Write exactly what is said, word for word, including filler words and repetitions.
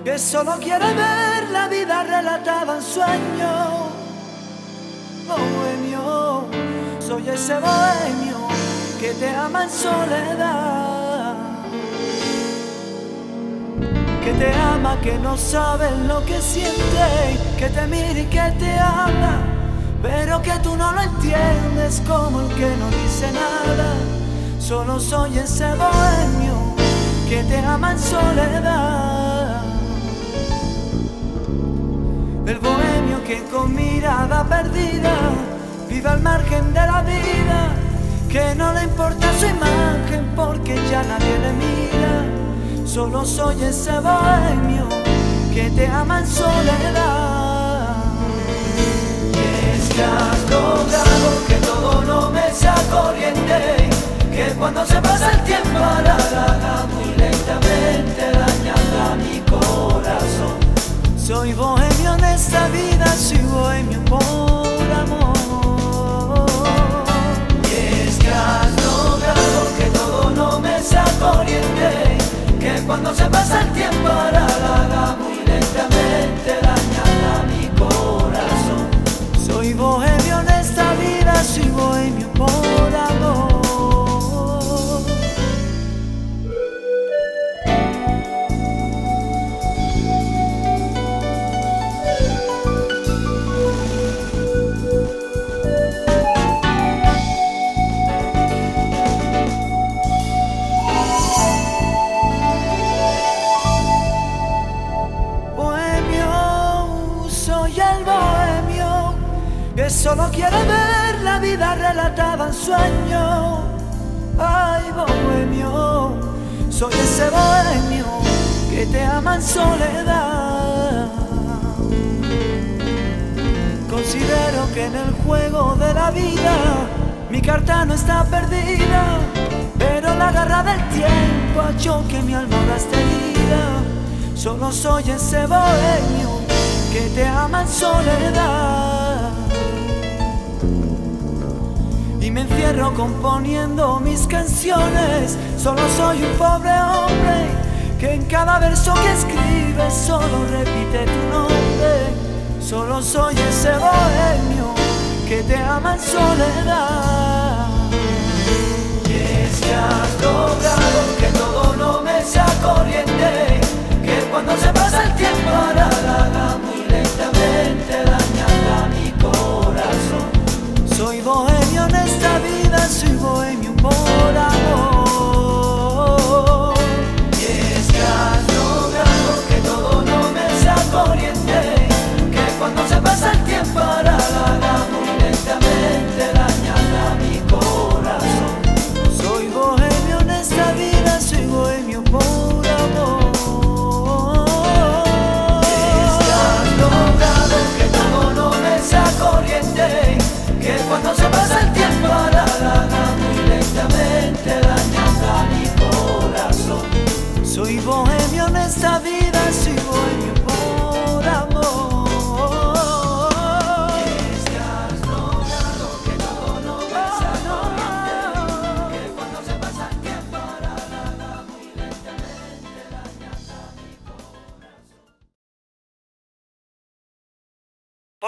que solo quiere ver la vida relatada en sueño. Bohemio, soy ese bohemio que te ama en soledad, que te ama, que no sabe lo que siente, que te mira y que te habla, pero que tú no lo entiendes, como el que no dice nada. Solo soy ese bohemio que te ama en soledad, el bohemio que con mirada perdida vive al margen de la vida, que no le importa su imagen porque ya nadie le mira. Solo soy ese bohemio que te ama en soledad. Y es que has logrado que todo no me sea corriente, que cuando se pasa el tiempo alarga muy lentamente, dañando a mi corazón. Soy bohemio en esta vida, soy bohemio por amor. Y es que has logrado que todo no me sea corriente, que cuando se pasa el tiempo alarga muy lentamente, dañando a mi corazón. Soy bohemio en esta vida, soy bohemio por amor. Que solo quiere ver la vida relatada en sueño. Ay, bohemio, soy ese bohemio que te ama en soledad. Considero que en el juego de la vida mi carta no está perdida, pero la garra del tiempo ha hecho que mi alma ahora esté herida. Solo soy ese bohemio que te ama en soledad, y me encierro componiendo mis canciones. Solo soy un pobre hombre que en cada verso que escribe solo repite tu nombre. Solo soy ese bohemio que te ama en soledad. Y es que has logrado que todo no me sea corriente, que cuando se pasa el tiempo alarga muy lentamente, dañando a mi corazón. Soy bohemio en esta vida, soy bohemio por amor.